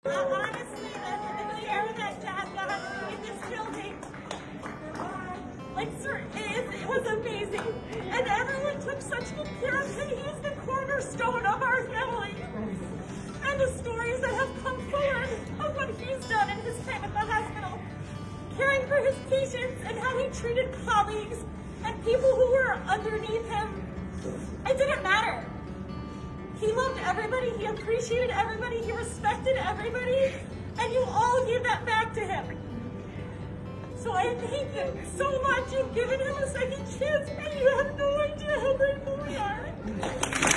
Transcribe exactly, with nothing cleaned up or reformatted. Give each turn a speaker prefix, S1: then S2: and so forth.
S1: Honestly, the, the air that Dad got in this building, like, sir, it, it was amazing. And everyone took such good care of him. He is the cornerstone of our family. And the stories that have come forward of what he's done in his time at the hospital, caring for his patients and how he treated colleagues and people who were underneath him. It didn't matter. He loved everybody, he appreciated everybody, he respected everybody, and you all gave that back to him. So I thank you so much. You've given him a second chance, and you have no idea how grateful we are.